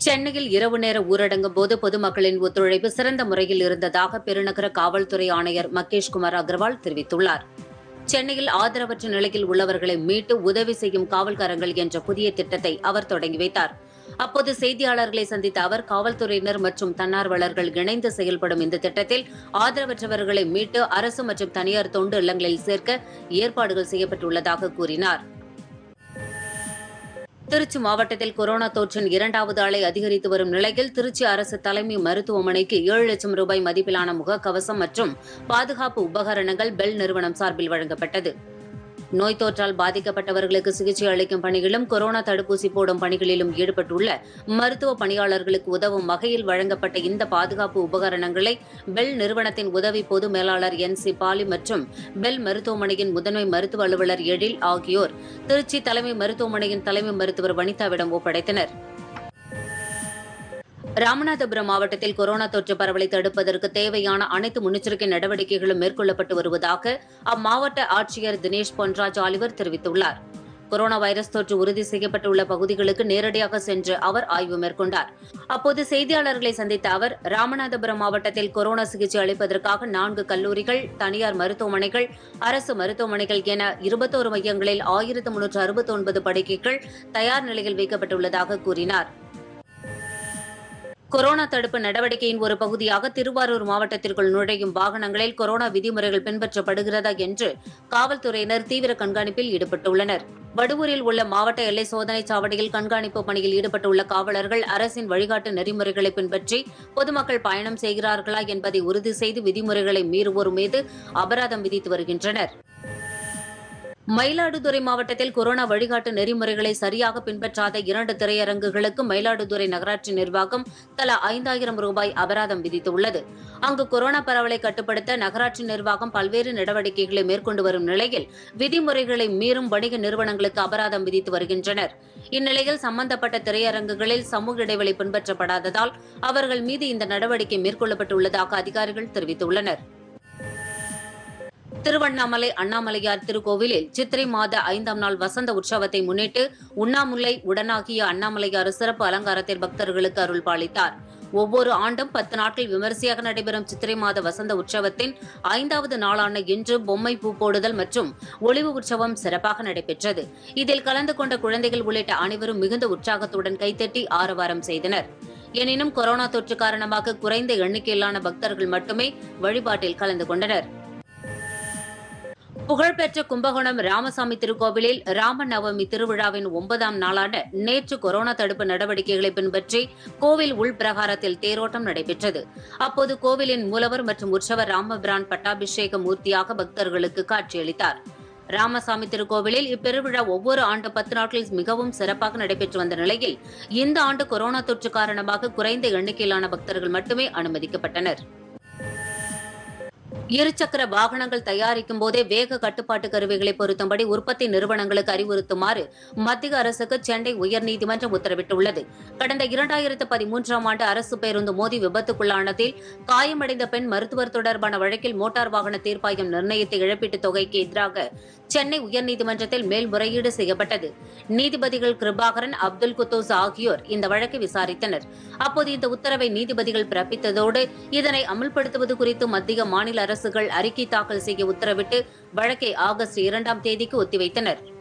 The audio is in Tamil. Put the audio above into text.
சென்னையில் இரவு நேர ஊரடங்கு போது பொதுமக்களின் ஒத்துழைப்பு சிறந்த முறையில் இருந்ததாக பெருநகர காவல்துறை ஆணையர் மகேஷ்குமார் அகர்வால் தெரிவித்துள்ளார். சென்னையில் ஆதரவற்ற நிலையில் உள்ளவர்களை மீட்டு உதவி செய்யும் காவல்காரங்கள் என்ற புதிய திட்டத்தை அவர் தொடங்கி வைத்தார். அப்போது செய்தியாளர்களை சந்தித்த அவர், காவல்துறையினர் மற்றும் தன்னார்வலர்கள் இணைந்து செயல்படும் இந்த திட்டத்தில் ஆதரவற்றவர்களை மீட்டு அரசு மற்றும் தனியார் தொண்டு இல்லங்களில் சேர்க்க ஏற்பாடுகள் செய்யப்பட்டுள்ளதாக கூறினார். திருச்சி மாவட்டத்தில் கொரோனா தொற்றின் 2வது அலை அதிகரித்து வரும் நிலையில் திருச்சி அரசு தலைமை மருத்துவமனைக்கு 7 லட்சம் ரூபாய் மதிப்பிலான முகக்கவசம் மற்றும் பாதுகாப்பு உபகரணங்கள் பெல் நிறுவனம் சார்பில் வழங்கப்பட்டது. நோய் தொற்றால் பாதிக்கப்பட்டவர்களுக்கு சிகிச்சை அளிக்கும் பணிகளிலும் கொரோனா தடுப்பூசி போடும் பணிகளிலும் ஈடுபட்டுள்ள மருத்துவ பணியாளர்களுக்கு உதவும் வகையில் வழங்கப்பட்ட இந்த பாதுகாப்பு உபகரணங்களை பெல் நிறுவனத்தின் உதவி பொது மேலாளர் NC பாலி மற்றும் பெல் மருத்துவமனையின் முதன்மை மருத்துவ அலுவலர் எழில் ஆகியோர் திருச்சி தலைமை மருத்துவமனையின் தலைமை மருத்துவர் வனிதாவிடம் ஒப்படைத்தனர். ராமநாதபுரம் மாவட்டத்தில் கொரோனா தொற்று பரவலை தடுப்பதற்கு தேவையான அனைத்து முன்னெச்சரிக்கை நடவடிக்கைகளும் மேற்கொள்ளப்பட்டு வருவதாக அம்மாவட்ட ஆட்சியர் தினேஷ் பொன்ராஜ் ஆலிவர் தெரிவித்துள்ளார். கொரோனா வைரஸ் தொற்று உறுதி செய்யப்பட்டுள்ள பகுதிகளுக்கு நேரடியாக சென்று அவர் ஆய்வு மேற்கொண்டார். அப்போது செய்தியாளர்களை சந்தித்த அவர், ராமநாதபுரம் மாவட்டத்தில் கொரோனா சிகிச்சை அளிப்பதற்காக 4 கல்லூரிகள், தனியார் மருத்துவமனைகள், அரசு மருத்துவமனைகள் என 21 மையங்களில் 1369 படுக்கைகள் தயார் நிலையில் வைக்கப்பட்டுள்ளதாக கூறினார். கொரோனா தடுப்பு நடவடிக்கையின் ஒரு பகுதியாக திருவாரூர் மாவட்டத்திற்குள் நுழையும் வாகனங்களில் கொரோனா விதிமுறைகள் பின்பற்றப்படுகிறதா என்று காவல்துறையினர் தீவிர கண்காணிப்பில் ஈடுபட்டுள்ளனர். வடுவூரில் உள்ள மாவட்ட எல்லை சோதனைச் சாவடியில் கண்காணிப்பு பணியில் ஈடுபட்டுள்ள காவலர்கள் அரசின் வழிகாட்டு நெறிமுறைகளை பின்பற்றி பொதுமக்கள் பயணம் செய்கிறார்களா என்பதை உறுதி செய்து விதிமுறைகளை மீறுவோர் மீது அபராதம் விதித்து வருகின்றனர். மயிலாடுதுறை மாவட்டத்தில் கொரோனா வழிகாட்டு நெறிமுறைகளை சரியாக பின்பற்றாத 2 திரையரங்குகளுக்கு மயிலாடுதுறை நகராட்சி நிர்வாகம் தலா 5000 ரூபாய் அபராதம் விதித்துள்ளது. அங்கு கொரோனா பரவலை கட்டுப்படுத்த நகராட்சி நிர்வாகம் பல்வேறு நடவடிக்கைகளை மேற்கொண்டு வரும் நிலையில் விதிமுறைகளை மீறும் வணிக நிறுவனங்களுக்கு அபராதம் விதித்து வருகின்றனர். இந்நிலையில் சம்பந்தப்பட்ட திரையரங்குகளில் சமூக இடைவெளி பின்பற்றப்படாததால் அவர்கள் மீது இந்த நடவடிக்கை மேற்கொள்ளப்பட்டுள்ளதாக அதிகாரிகள் தெரிவித்துள்ளனர். திருவண்ணாமலை அண்ணாமலையார் திருக்கோவிலில் சித்திரை மாத 5ஆம் நாள் வசந்த உற்சவத்தை முன்னிட்டு உண்ணாமுலை உடனாகிய அண்ணாமலையார் சிறப்பு அலங்காரத்தில் பக்தர்களுக்கு அருள் பாலித்தார். ஒவ்வொரு ஆண்டும் 10 நாட்கள் விமரிசையாக நடைபெறும் சித்திரை மாத வசந்த உற்சவத்தின் 5வது நாளான இன்று பொம்மை பூ போடுதல் மற்றும் ஒளிவு உற்சவம் சிறப்பாக நடைபெற்றது. இதில் கலந்து கொண்ட குழந்தைகள் உள்ளிட்ட அனைவரும் மிகுந்த உற்சாகத்துடன் கைத்தட்டி ஆரவாரம் செய்தனர். எனினும் கொரோனா தொற்று காரணமாக குறைந்த எண்ணிக்கையிலான பக்தர்கள் மட்டுமே வழிபாட்டில் கலந்து கொண்டனர். புகழ்பெற்ற கும்பகோணம் ராமசாமி திருக்கோவிலில் ராமநவமி திருவிழாவின் 9ஆம் நாளான நேற்று கொரோனா தடுப்பு நடவடிக்கைகளை பின்பற்றி கோவில் உள்பிரகாரத்தில் தேரோட்டம் நடைபெற்றது. அப்போது கோவிலின் மூலவர் மற்றும் உற்சவர் ராமபிரான் பட்டாபிஷேக மூர்த்தியாக பக்தர்களுக்கு காட்சியளித்தார். ராமசாமி திருக்கோவிலில் இப்பெருவிழா ஒவ்வொரு ஆண்டு 10 நாட்களில் மிகவும் சிறப்பாக நடைபெற்று வந்த நிலையில் இந்த ஆண்டு கொரோனா தொற்று காரணமாக குறைந்த எண்ணிக்கையிலான பக்தர்கள் மட்டுமே அனுமதிக்கப்பட்டனர். இருசக்கர வாகனங்கள் தயாரிக்கும் போதே வேக கட்டுப்பாட்டு கருவிகளை பொருத்தும்படி உற்பத்தி நிறுவனங்களுக்கு அறிவுறுத்துமாறு மத்திய அரசுக்கு சென்னை உயர்நீதிமன்றம் உத்தரவிட்டுள்ளது. கடந்த 2013ஆம் ஆண்டு அரசு பேருந்து மோதி விபத்துக்குள்ளானதில் காயமடைந்த பெண் மருத்துவர் தொடர்பான வழக்கில் மோட்டார் வாகன தீர்ப்பாயம் நிர்ணயித்த இழப்பீட்டுத் தொகைக்கு எதிராக சென்னை உயர்நீதிமன்றத்தில் மேல்முறையீடு செய்யப்பட்டது. நீதிபதிகள் கிருபாகரன், அப்துல் குத்தோஸ் ஆகியோர் இந்த வழக்கை விசாரித்தனர். அப்போது இந்த உத்தரவை நீதிபதிகள் பிறப்பித்ததோடு இதனை அமல்படுத்துவது குறித்து மத்திய மாநில அரசுகள் அறிக்கை தாக்கல் செய்ய உத்தரவிட்டு வழக்கை ஆகஸ்ட் 2ஆம் தேதிக்கு ஒத்திவைத்தனர்.